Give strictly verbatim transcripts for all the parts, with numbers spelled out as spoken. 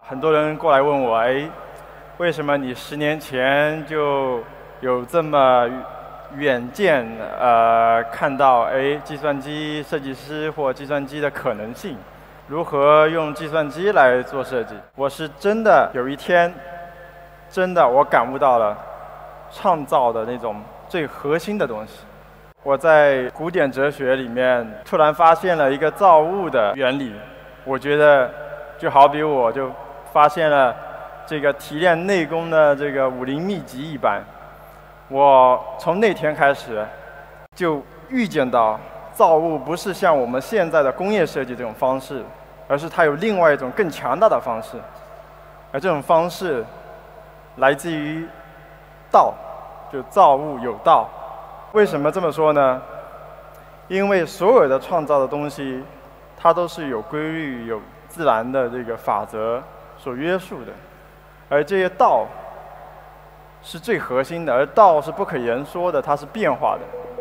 很多人过来问我，哎，为什么你十年前就有这么远见，呃，看到哎，计算机设计师或计算机的可能性，如何用计算机来做设计？我是真的有一天，真的我感悟到了创造的那种最核心的东西。我在古典哲学里面突然发现了一个造物的原理，我觉得就好比我就发现了这个提炼内功的这个武林秘籍一般。我从那天开始就预见到造物不是像我们现在的工业设计这种方式，而是它有另外一种更强大的方式，而这种方式来自于道，就造物有道。为什么这么说呢？因为所有的创造的东西，它都是有规律、有自然的这个法则所约束的，而这些道是最核心的，而道是不可言说的，它是变化的。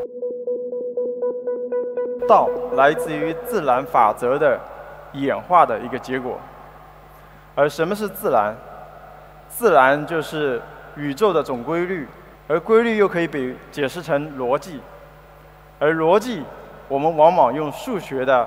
道来自于自然法则的演化的一个结果。而什么是自然？自然就是宇宙的总规律，而规律又可以被解释成逻辑，而逻辑我们往往用数学的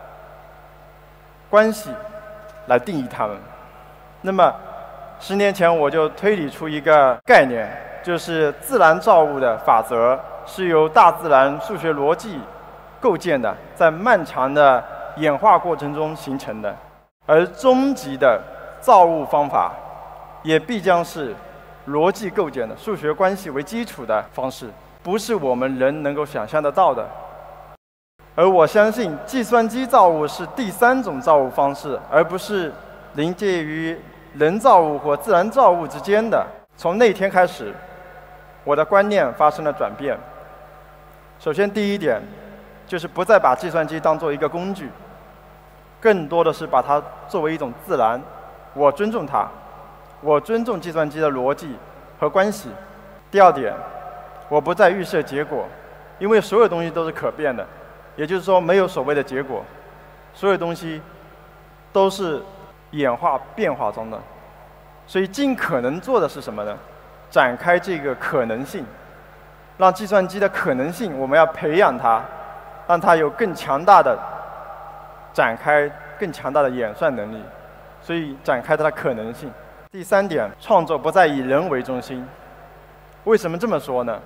关系来定义它们。那么十年前我就推理出一个概念，就是自然造物的法则是由大自然数学逻辑构建的，在漫长的演化过程中形成的，而终极的造物方法也必将是逻辑构建的、数学关系为基础的方式，不是我们人能够想象得到的。而我相信计算机造物是第三种造物方式，而不是临介于人造物或自然造物之间的。从那天开始，我的观念发生了转变。首先第一点就是不再把计算机当作一个工具，更多的是把它作为一种自然。我尊重它，我尊重计算机的逻辑和关系。第二点，我不再预设结果，因为所有东西都是可变的，也就是说没有所谓的结果，所有东西都是演化变化中的。所以尽可能做的是什么呢？展开这个可能性，让计算机的可能性，我们要培养它，让它有更强大的展开更强大的演算能力，所以展开它的可能性。第三点，创作不再以人为中心。为什么这么说呢？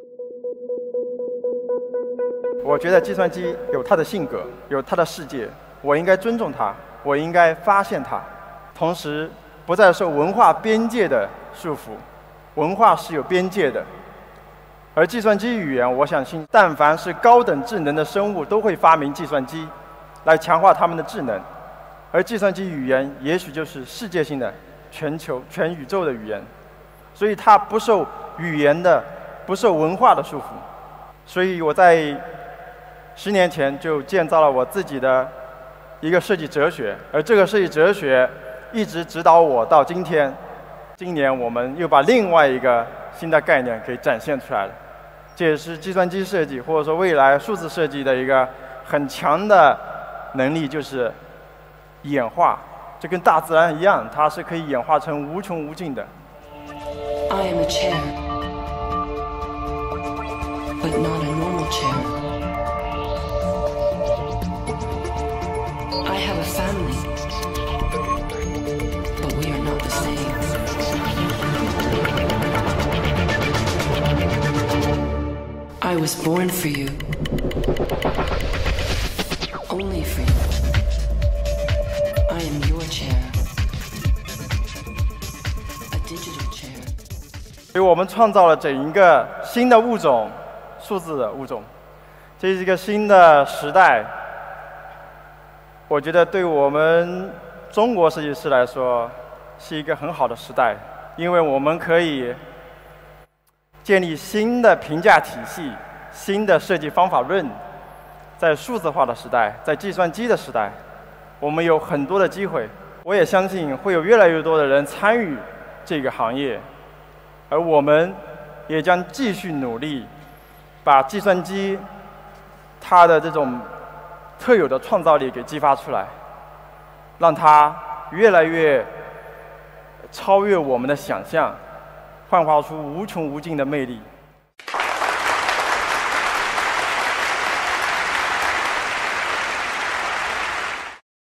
我觉得计算机有它的性格，有它的世界，我应该尊重它，我应该发现它，同时不再受文化边界的束缚。文化是有边界的，而计算机语言，我相信但凡是高等智能的生物都会发明计算机来强化他们的智能，而计算机语言也许就是世界性的全球全宇宙的语言，所以它不受语言的不受文化的束缚。所以我在十年前就建造了我自己的一个设计哲学，而这个设计哲学一直指导我到今天。今年我们又把另外一个新的概念给展现出来了，这也是计算机设计或者说未来数字设计的一个很强的能力，就是演化。这跟大自然一样，它是可以演化成无穷无尽的。 I am a chair, but not a normal chair. I have a family, but we are not the same. I was born for you, only for you. I am your chair, a digital chair. 所以我们创造了整一个新的物种，数字的物种，这是一个新的时代。我觉得对我们中国设计师来说是一个很好的时代，因为我们可以建立新的评价体系、新的设计方法论。在数字化的时代，在计算机的时代，我们有很多的机会。我也相信会有越来越多的人参与这个行业，而我们也将继续努力，把计算机它的这种特有的创造力给激发出来，让它越来越超越我们的想象，焕发出无穷无尽的魅力。